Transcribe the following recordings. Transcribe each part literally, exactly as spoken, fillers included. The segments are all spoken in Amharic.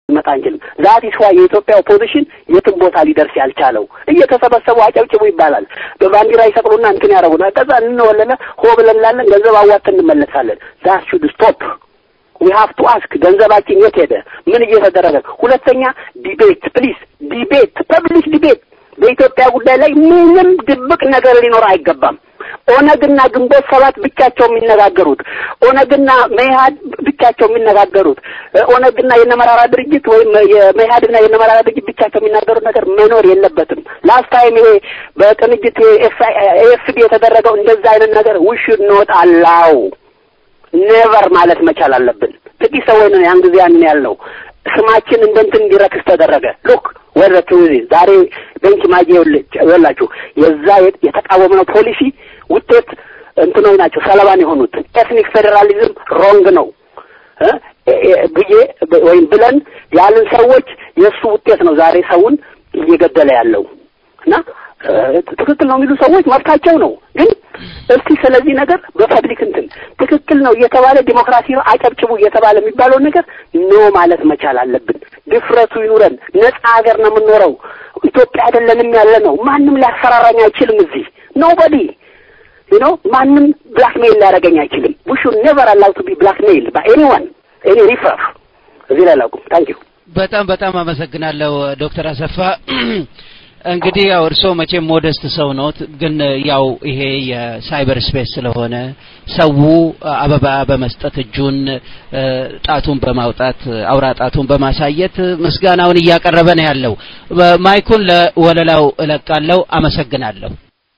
መጣንችልም ዛት ኢስ ዋይ የኢትዮጵያ ኦፖዚሽን የትም ቦታ ሊደርስ ያልቻለው እየተሰበሰቡ አጨብጭቡ ይባላል በባንዲራ ይሰቅሉና እንትን ያረጉና ከዛ እንወለለ ሆብለላለን ገንዘብ አዋጥተን እንመለሳለን that should stop we have to ask ገንዘባችን የት ሄደ ምን እየተደረገ ሁለተኛ ዲቤት ፕሊዝ ዲቤት ፐብሊክ ዲቤት በኢትዮጵያ ጉዳይ ላይ ምንም ድብቅ ነገር ሊኖር አይገባም ኦነግና ግንቦት ሰባት ብቻቸው የሚነጋገሩት ኦነግና መኢሃድ ብቻቸው የሚነጋገሩት ኦነግና የነመራራ ድርጅት ወይም የመኢሃድና የነመራራ ድርጅት ብቻቸው የሚናገሩት ነገር መኖር የለበትም ላስት ታይም ይሄ በቅንጅት ኤፍዲ የተደረገው እንደዛ አይነት ነገር we should not allow never ማለት መቻል አለብን ጥቂት ሰዎች ነው ያን ጊዜ ያን ያለው ስማችን እንደንትን እንዲረክስ ተደረገ ሉክ ወረቱ ዛሬ ቤንች ማጂውልች ወላችሁ የዛ የተቃወመው ፖሊሲ ውጤት እንትኖች ናቸው ሰለባን የሆኑት ኤትኒክ ፌደራሊዝም ሮንግ ነው ብዬ ወይም ብለን ያሉን ሰዎች የሱ ውጤት ነው ዛሬ ሰውን እየገደለ ያለው እና ትክክል ነው የሚሉ ሰዎች መብታቸው ነው ግን እስቲ ስለዚህ ነገር በፐብሊክ እንትን ትክክል ነው እየተባለ ዲሞክራሲ ነው አጨብጭቡ እየተባለ የሚባለው ነገር ኖ ማለት መቻል አለብን ድፍረቱ ይኑረን ነፃ ሀገር ነው የምንኖረው ኢትዮጵያ አይደለንም ያለ ነው ማንንም ሊያፈራራኝ አይችልም እዚህ nobody you know ማንንም blackmail ሊያደርገኝ አይችልም we should never allow to be blackmailed by anyone any riffraff እዚህ ላይ ላቁም thank you በጣም በጣም አመሰግናለሁ ዶክተር አሰፋ እንግዲህ ያው እርሶ መቼም ሞደስት ሰው ነው ግን ያው ይሄ የሳይበር ስፔስ ስለሆነ ሰው አበባ በመስጠት እጁን ጣቱን በማውጣት አውራ ጣቱን በማሳየት ምስጋናውን እያቀረበ ነው ያለው ማይኩን ለወለላው እለቃለሁ አመሰግናለሁ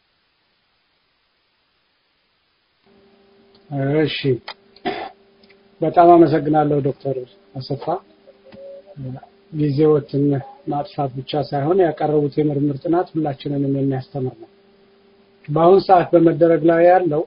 እሺ በጣም አመሰግናለሁ ዶክተር አሰፋ ጊዜዎትን ማጥፋት ብቻ ሳይሆን ያቀረቡት የምርምር ጥናት ሁላችንንም የሚያስተምር ነው በአሁን ሰዓት በመደረግ ላይ ያለው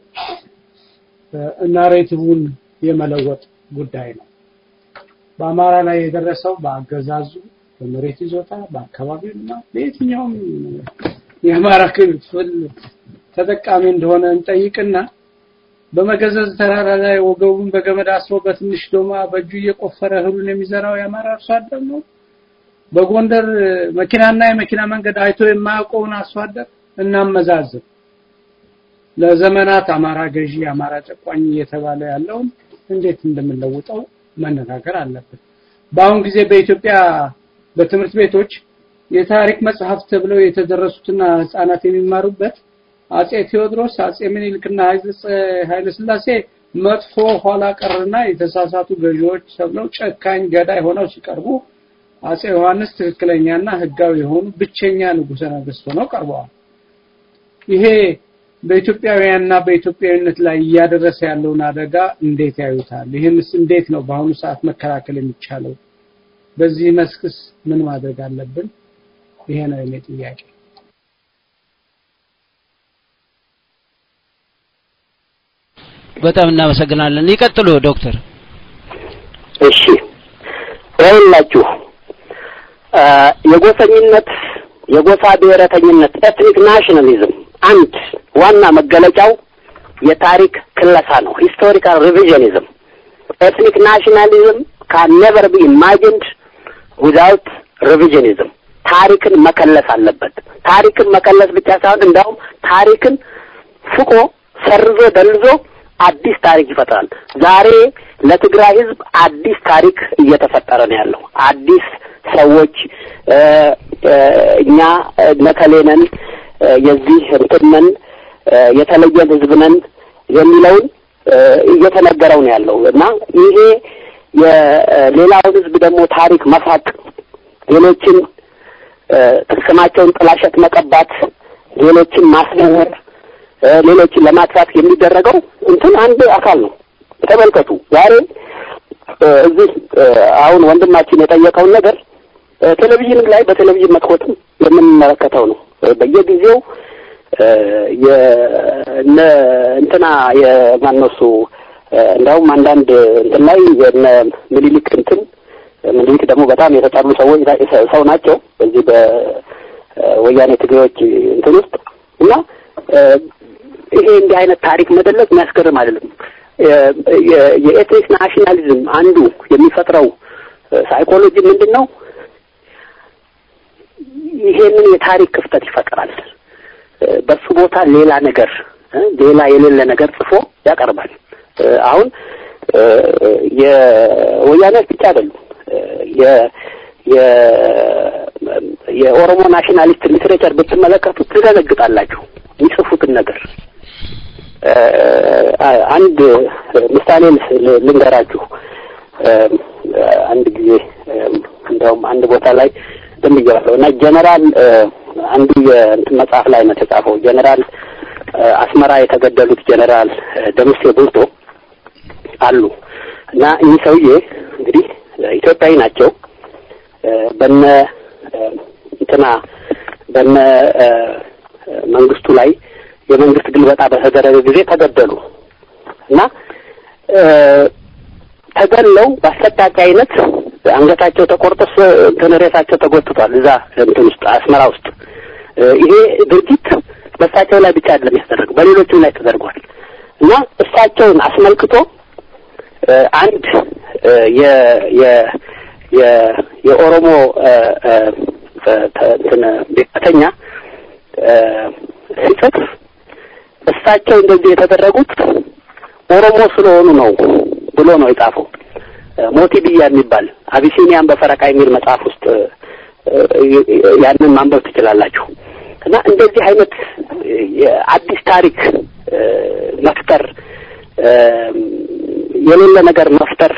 ናሬቲቭን የመለወጥ ጉዳይ ነው በአማራ ላይ የደረሰው በአገዛዙ በመሬት ይዞታ በአካባቢውና በየትኛውም የአማራ ክፍል ተጠቃሚ እንደሆነ እንጠይቅና በመገዘዝ ተራራ ላይ ወገቡን በገመድ አስሮ በትንሽ ዶማ በእጁ እየቆፈረ እህሉን የሚዘራው የአማራ አርሶ አደር ነው በጎንደር መኪናና የመኪና መንገድ አይቶ የማያውቀውን አርሶ አደር እናመዛዝን ለዘመናት አማራ ገዢ አማራ ጨቋኝ እየተባለ ያለው እንዴት እንደምንለውጠው መነጋገር አለበት በአሁን ጊዜ በኢትዮጵያ በትምህርት ቤቶች የታሪክ መጽሐፍት ተብለው የተደረሱትና ህፃናት የሚማሩበት አጼ ቴዎድሮስ አጼ ምኒልክና ኃይለ ሥላሴ መጥፎ ኋላ ቀርና የተሳሳቱ ገዢዎች ተብለው ጨካኝ ገዳይ ሆነው ሲቀርቡ አጼ ዮሐንስ ትክክለኛና ህጋዊ የሆኑ ብቸኛ ንጉሠ ነገሥት ሆነው ቀርበዋል ይሄ በኢትዮጵያውያንና በኢትዮጵያዊነት ላይ ያደረሰ ያለውን አደጋ እንዴት ያዩታል ይሄንስ እንዴት ነው በአሁኑ ሰዓት መከላከል የሚቻለው በዚህ መስክስ ምን ማድረግ አለብን ይሄ ነው የኔ ጥያቄ በጣም እናመሰግናለን ይቀጥሉ ዶክተር እሺ ወላችሁ የጎሰኝነት የጎሳ ብሔረተኝነት ኤትኒክ ናሽናሊዝም አንድ ዋና መገለጫው የታሪክ ክለሳ ነው ሂስቶሪካል ሪቪዥኒዝም ኤትኒክ ናሽናሊዝም can never be imagined without revisionism ታሪክን መከለስ አለበት ታሪክን መከለስ ብቻ ሳይሆን እንደውም ታሪክን ፍቆ ሰርዞ ደልዞ አዲስ ታሪክ ይፈጥራል ዛሬ ለትግራይ ህዝብ አዲስ ታሪክ እየተፈጠረ ነው ያለው አዲስ ሰዎች እኛ ለከሌነን የዚህ እንትነን የተለየ ህዝብ ነን የሚለውን እየተነገረው ነው ያለው እና ይሄ የሌላው ህዝብ ደግሞ ታሪክ መፋቅ ሌሎችን ስማቸውን ጥላሸት መቀባት ሌሎችን ማስነወር ሌሎችን ለማጥፋት የሚደረገው እንትን አንድ አካል ነው ተመልከቱ ዛሬ እዚህ አሁን ወንድማችን የጠየቀው ነገር ቴሌቪዥን ላይ በቴሌቪዥን መስኮት የምንመለከተው ነው በየጊዜው የነ እንትና የማንነሱ እንደውም አንዳንድ እንትን ላይ የነ ምኒልክ እንትን ምኒልክ ደግሞ በጣም የተጣሉ ሰዎች ሰው ናቸው በዚህ በወያኔ ትግሬዎች እንትን ውስጥ እና ይሄ እንዲህ አይነት ታሪክ መደለቅ የሚያስገርም አይደለም የኤትኒክ ናሽናሊዝም አንዱ የሚፈጥረው ሳይኮሎጂ ምንድነው? ይሄንን የታሪክ ክፍተት ይፈጥራል። በሱ ቦታ ሌላ ነገር ሌላ የሌለ ነገር ጽፎ ያቀርባል። አሁን የወያኔ ብቻ አይደለም የ የ የኦሮሞ ናሽናሊስት ሊትሬቸር ብትመለከቱ ትደነግጣላችሁ የሚጽፉትን ነገር። አንድ ምሳሌ ልንገራችሁ። አንድ ጊዜ እንደውም አንድ ቦታ ላይ እንደሚያለው እና ጀነራል አንዱ የእንትን መጽሐፍ ላይ ነው ተጻፈው። ጀነራል አስመራ የተገደሉት ጀነራል ደምሴ ቡልቶ አሉ እና እኚህ ሰውዬ እንግዲህ ኢትዮጵያዊ ናቸው። በነ እንትና በነ መንግስቱ ላይ የመንግስት ግልበጣ በተደረገ ጊዜ ተገደሉ እና ተገለው በአሰቃቂ አይነት አንገታቸው ተቆርጦ ተነሬሳቸው ተጎትቷል እዛ እንትን ውስጥ አስመራ ውስጥ። ይሄ ድርጊት በእሳቸው ላይ ብቻ አይደለም ያደረገው በሌሎችም ላይ ተደርጓል እና እሳቸውን አስመልክቶ አንድ የ የ የ የኦሮሞ እንትን ቤተኛ ሲጽፍ እሳቸው እንደዚህ የተደረጉት ኦሮሞ ስለሆኑ ነው ብሎ ነው የጻፈው። ሞቲቢያ የሚባል አቢሲኒያን በፈረቃ የሚል መጽሐፍ ውስጥ ያንን ማንበብ ትችላላችሁ። እና እንደዚህ አይነት አዲስ ታሪክ መፍጠር የሌለ ነገር መፍጠር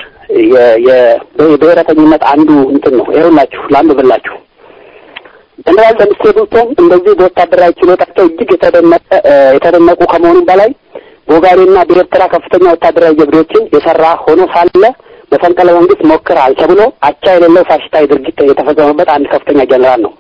የብሔረተኝነት አንዱ እንትን ነው። ይኸውላችሁ ላንብብላችሁ። ጀነራል ደምሴ ቡልቶ እንደዚህ በወታደራዊ ችሎታቸው እጅግ የተደነቀ የተደነቁ ከመሆኑ በላይ ቦጋሪና በኤርትራ ከፍተኛ ወታደራዊ ጀብዶችን የሰራ ሆኖ ሳለ መፈንቅለ መንግስት ሞክረዋል ተብሎ አቻ የሌለው ፋሽስታዊ ድርጊት የተፈጸመበት አንድ ከፍተኛ ጀነራል ነው።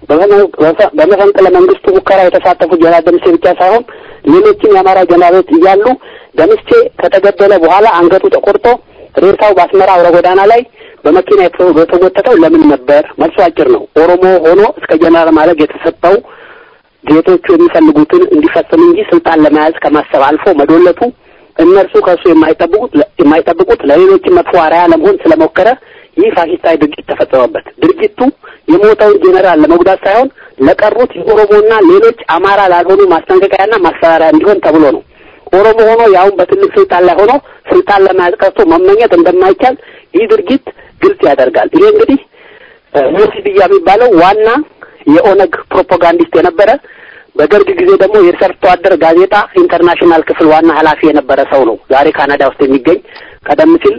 በመፈንቅለ መንግስቱ ሙከራ የተሳተፉ ጀነራል ደምሴ ብቻ ሳይሆን ሌሎችም የአማራ ጀነራሎች እያሉ ደምሴ ከተገደለ በኋላ አንገቱ ተቆርጦ ሬሳው በአስመራ አውራ ጎዳና ላይ በመኪና የተጎተተው ለምን ነበር? መልሱ አጭር ነው። ኦሮሞ ሆኖ እስከ ጀነራል ማዕረግ የተሰጠው ጌቶቹ የሚፈልጉትን እንዲፈጽም እንጂ ስልጣን ለመያዝ ከማሰብ አልፎ መዶለቱ እነርሱ ከሱ የማይጠብቁት የማይጠብቁት ለሌሎች መጥፎ አርአያ ለመሆን ስለሞከረ ይህ ፋሽስታዊ ድርጊት ተፈጸመበት። ድርጊቱ የሞተውን ጀነራል ለመጉዳት ሳይሆን ለቀሩት የኦሮሞና ሌሎች አማራ ላልሆኑ ማስጠንቀቂያና ማስፈራሪያ እንዲሆን ተብሎ ነው። ኦሮሞ ሆኖ ያውን በትልቅ ስልጣን ላይ ሆኖ ስልጣን ለመያዝ ቀርቶ መመኘት እንደማይቻል ይህ ድርጊት ግልጽ ያደርጋል። ይሄ እንግዲህ ሞሲቢያ የሚባለው ዋና የኦነግ ፕሮፓጋንዲስት የነበረ በደርግ ጊዜ ደግሞ የሰርቶ አደር ጋዜጣ ኢንተርናሽናል ክፍል ዋና ኃላፊ የነበረ ሰው ነው። ዛሬ ካናዳ ውስጥ የሚገኝ ቀደም ሲል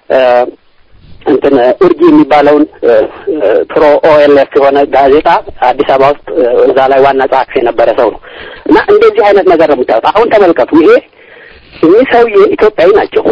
እንትን ኡርጂ የሚባለውን ፕሮ ኦኤልኤፍ የሆነ ጋዜጣ አዲስ አበባ ውስጥ እዛ ላይ ዋና ጸሐፊ የነበረ ሰው ነው። እና እንደዚህ አይነት ነገር ነው የምታዩት። አሁን ተመልከቱ። ይሄ እኚህ ሰውዬ ኢትዮጵያዊ ናቸው።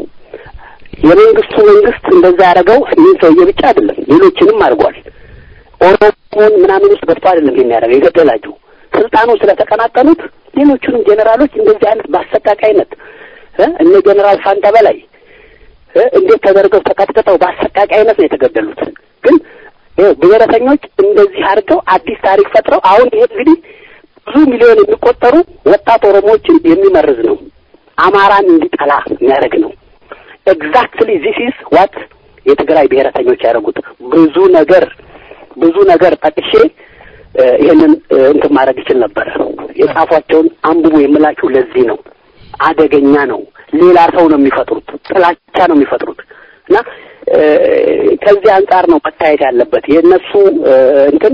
የመንግስቱ መንግስት እንደዛ ያደረገው ይህ ሰውዬ ብቻ አይደለም፣ ሌሎችንም አድርጓል። ኦሮሞን ምናምን ውስጥ ገብቶ አይደለም የሚያደርገው የገደላቸው ስልጣኑ ስለተቀናቀኑት ሌሎቹንም ጀነራሎች እንደዚህ አይነት በአሰቃቂነት እነ ጀነራል ፋንታ በላይ እንዴት ተደርገው ተቀጥቅጠው በአሰቃቂነት ነው የተገደሉት። ግን ብሔረተኞች እንደዚህ አድርገው አዲስ ታሪክ ፈጥረው አሁን ይሄ እንግዲህ ብዙ ሚሊዮን የሚቆጠሩ ወጣት ኦሮሞዎችን የሚመርዝ ነው። አማራን እንዲጠላ የሚያደርግ ነው። ኤግዛክትሊ ዚስ ኢዝ ዋት የትግራይ ብሔረተኞች ያደረጉት። ብዙ ነገር ብዙ ነገር ጠቅሼ ይሄንን እንትን ማድረግ ይችል ነበር። የጻፏቸውን አንብቡ የምላችሁ ለዚህ ነው። አደገኛ ነው። ሌላ ሰው ነው የሚፈጥሩት፣ ጥላቻ ነው የሚፈጥሩት። እና ከዚህ አንጻር ነው መታየት ያለበት የነሱ እንትን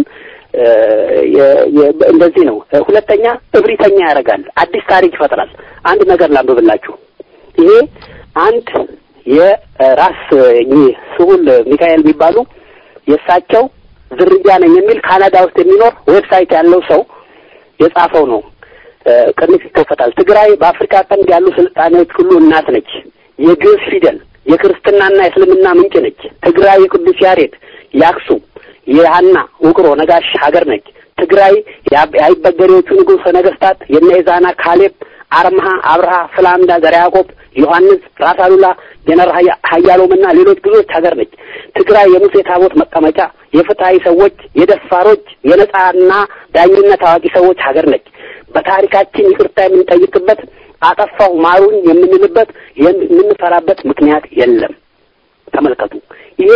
እንደዚህ ነው። ሁለተኛ እብሪተኛ ያደርጋል፣ አዲስ ታሪክ ይፈጥራል። አንድ ነገር ላንብብላችሁ። ይሄ አንድ የራስ ስሁል ሚካኤል የሚባሉ የሳቸው ዝርያ ነኝ የሚል ካናዳ ውስጥ የሚኖር ዌብሳይት ያለው ሰው የጻፈው ነው። ቅንፍ ይከፈታል። ትግራይ በአፍሪካ ቀንድ ያሉ ስልጣኔዎች ሁሉ እናት ነች። የግዕዝ ፊደል የክርስትናና የእስልምና ምንጭ ነች። ትግራይ የቅዱስ ያሬድ፣ የአክሱም፣ የሃና ውቅሮ ነጋሽ ሀገር ነች። ትግራይ የአይበገሬዎቹ ንጉሠ ነገስታት የነ ኢዛና፣ ካሌብ፣ አርምሃ፣ አብርሃ፣ ፍላምዳ፣ ዘርዓ ያዕቆብ፣ ዮሐንስ፣ ራስ አሉላ፣ ጀነራል ሀያሎምና ሌሎች ብዙዎች ሀገር ነች። ትግራይ የሙሴ ታቦት መቀመጫ፣ የፍትሃዊ ሰዎች፣ የደፋሮች፣ የነጻና ዳኝነት አዋቂ ሰዎች ሀገር ነች። በታሪካችን ይቅርታ የምንጠይቅበት፣ አጠፋው ማሩን የምንልበት፣ የምንፈራበት ምክንያት የለም። ተመልከቱ። ይሄ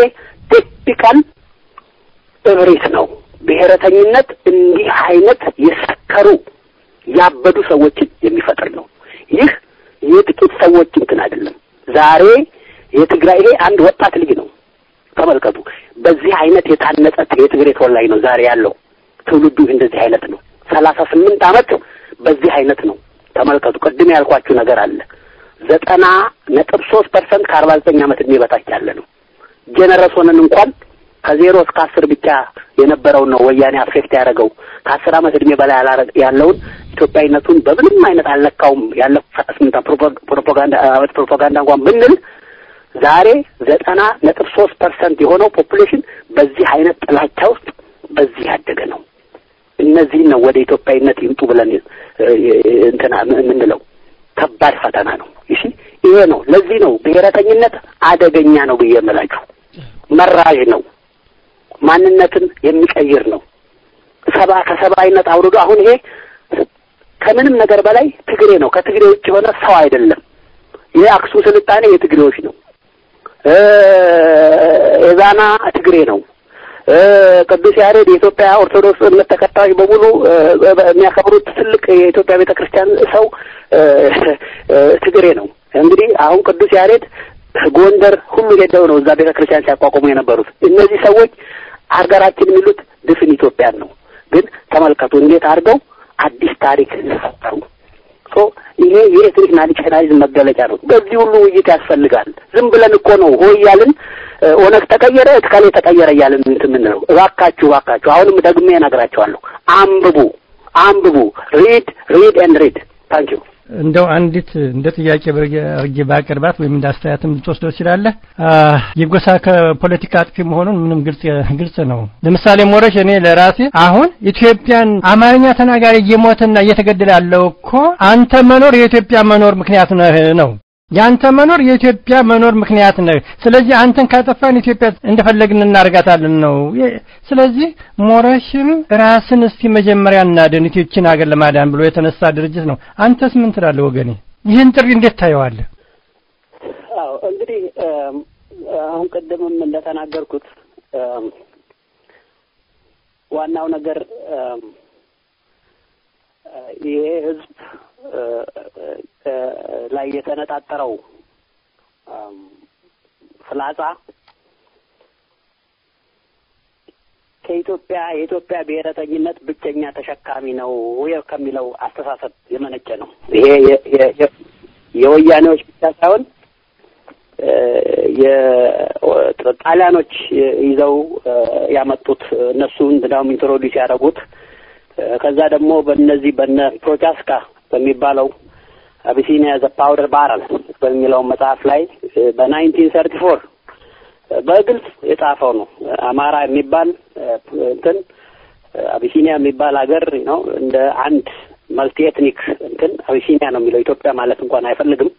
ቲፒካል እብሪት ነው። ብሔረተኝነት እንዲህ አይነት የሰከሩ ያበዱ ሰዎችን የሚፈጥር ነው። ይህ የጥቂት ሰዎች እንትን አይደለም። ዛሬ የትግራይ ይሄ አንድ ወጣት ልጅ ነው ተመልከቱ። በዚህ አይነት የታነጸ የትግራይ ተወላጅ ነው ዛሬ ያለው። ትውልዱ እንደዚህ አይነት ነው። ሰላሳ ስምንት አመት በዚህ አይነት ነው ተመልከቱ። ቅድም ያልኳችሁ ነገር አለ። ዘጠና ነጥብ ሶስት ፐርሰንት ከአርባ ዘጠኝ አመት እድሜ በታች ያለ ነው። ጀነሬሽኑን እንኳን ከዜሮ እስከ አስር ብቻ የነበረው ነው ወያኔ አፌክት ያደረገው። ከአስር አመት እድሜ በላይ ያለውን ኢትዮጵያዊነቱን በምንም አይነት አልነካውም። ያለው ስንት ፕሮፓጋንዳ አመት ፕሮፓጋንዳ እንኳን ብንል ዛሬ ዘጠና ነጥብ ሶስት ፐርሰንት የሆነው ፖፑሌሽን በዚህ አይነት ጥላቻ ውስጥ በዚህ ያደገ ነው። እነዚህ ነው ወደ ኢትዮጵያዊነት ይምጡ ብለን እንትና ምንለው ከባድ ፈተና ነው። እሺ ይሄ ነው። ለዚህ ነው ብሔረተኝነት አደገኛ ነው ብዬ የምላችሁ። መራዥ ነው። ማንነትን የሚቀይር ነው። ሰባ ከሰባይነት አውርዶ አሁን ይሄ ከምንም ነገር በላይ ትግሬ ነው። ከትግሬ ውጭ የሆነ ሰው አይደለም። የአክሱም ስልጣኔ የትግሬዎች ነው። እዛና ትግሬ ነው። ቅዱስ ያሬድ የኢትዮጵያ ኦርቶዶክስ እምነት ተከታዮች በሙሉ የሚያከብሩት ትልቅ የኢትዮጵያ ቤተክርስቲያን ሰው ትግሬ ነው። እንግዲህ አሁን ቅዱስ ያሬድ ጎንደር ሁሉ ሄደው ነው እዛ ቤተክርስቲያን ሲያቋቁሙ የነበሩት። እነዚህ ሰዎች ሀገራችን የሚሉት ድፍን ኢትዮጵያን ነው። ግን ተመልከቱ እንዴት አድርገው አዲስ ታሪክ ፈጠሩ። ሶ ይሄ የኤትኒክ ናሽናሊዝም መገለጫ ነው። በዚህ ሁሉ ውይይት ያስፈልጋል። ዝም ብለን እኮ ነው ሆያልን ኦነግ ተቀየረ እትካሌ ተቀየረ ያለን እንትን ምን ነው። እባካችሁ እባካችሁ አሁንም ደግሜ እነግራችኋለሁ። አንብቡ አንብቡ ሪድ ሪድ ኤንድ ሪድ ታንክ ዩ። እንደው አንዲት እንደ ጥያቄ በርጌ ባቀርባት ወይም እንዳስተያየትም ልትወስደው ይችላል። የጎሳ ከፖለቲካ አጥፊ መሆኑን ምንም ግልጽ ግልጽ ነው። ለምሳሌ ሞረሽ እኔ ለራሴ አሁን ኢትዮጵያን አማርኛ ተናጋሪ እየሞተና እየተገደለ ያለው እኮ አንተ መኖር የኢትዮጵያ መኖር ምክንያት ነው። ያንተ መኖር የኢትዮጵያ መኖር ምክንያት ነው። ስለዚህ አንተን ካጠፋን ኢትዮጵያ እንደፈለግን እናርጋታለን ነው። ስለዚህ ሞረሽም ራስን እስቲ መጀመሪያ እናድን ኢትዮጵያን ሀገር ለማዳን ብሎ የተነሳ ድርጅት ነው። አንተስ ምን ትላለህ ወገኔ? ይህን ጥሪ እንዴት ታየዋለህ? አዎ እንግዲህ አሁን ቀደምም እንደተናገርኩት ዋናው ነገር ይሄ ህዝብ ላይ የተነጣጠረው ፍላጻ ከኢትዮጵያ የኢትዮጵያ ብሔረተኝነት ብቸኛ ተሸካሚ ነው ከሚለው አስተሳሰብ የመነጨ ነው። ይሄ የወያኔዎች ብቻ ሳይሆን የጣሊያኖች ይዘው ያመጡት እነሱ እንደውም ኢንትሮዲዩስ ያደረጉት ከዛ ደግሞ በእነዚህ በነ ፕሮቻስካ በሚባለው አቢሲኒያ ዘ ፓውደር ባረል በሚለው መጽሐፍ ላይ በናይንቲን ሰርቲ ፎር በግልጽ የጻፈው ነው። አማራ የሚባል እንትን አቢሲኒያ የሚባል ሀገር ነው እንደ አንድ መልቲ ኤትኒክ እንትን አቢሲኒያ ነው የሚለው ኢትዮጵያ ማለት እንኳን አይፈልግም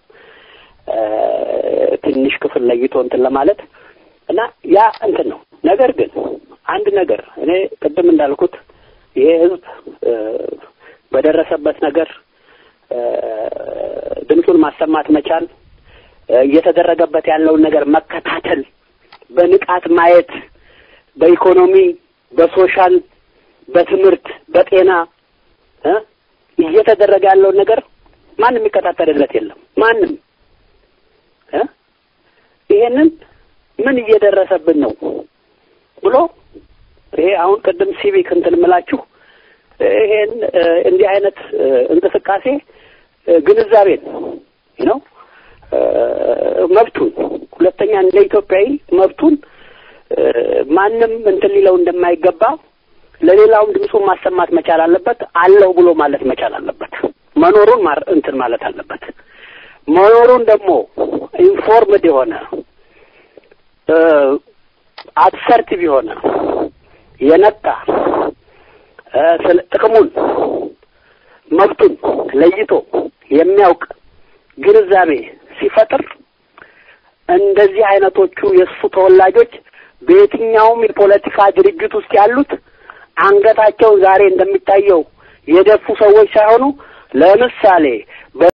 ትንሽ ክፍል ለይቶ እንትን ለማለት እና ያ እንትን ነው። ነገር ግን አንድ ነገር እኔ ቅድም እንዳልኩት ይሄ ህዝብ በደረሰበት ነገር ድምፁን ማሰማት መቻል እየተደረገበት ያለውን ነገር መከታተል በንቃት ማየት በኢኮኖሚ በሶሻል በትምህርት በጤና እየተደረገ ያለውን ነገር ማንም የሚከታተልለት የለም ማንም እ ይሄንን ምን እየደረሰብን ነው ብሎ ይሄ አሁን ቀደም ሲቪክ እንትን ምላችሁ ይሄን እንዲህ አይነት እንቅስቃሴ ግንዛቤን ነው መብቱን ሁለተኛ እንደ ኢትዮጵያዊ መብቱን ማንም እንትን ሊለው እንደማይገባ ለሌላውም ድምፁን ማሰማት መቻል አለበት አለው ብሎ ማለት መቻል አለበት መኖሩን ማር እንትን ማለት አለበት መኖሩን ደግሞ ኢንፎርምድ የሆነ አሰርቲቭ የሆነ የነቃ ጥቅሙን መብቱን ለይቶ የሚያውቅ ግንዛቤ ሲፈጥር እንደዚህ አይነቶቹ የሱ ተወላጆች በየትኛውም የፖለቲካ ድርጅት ውስጥ ያሉት አንገታቸው ዛሬ እንደሚታየው የደፉ ሰዎች ሳይሆኑ ለምሳሌ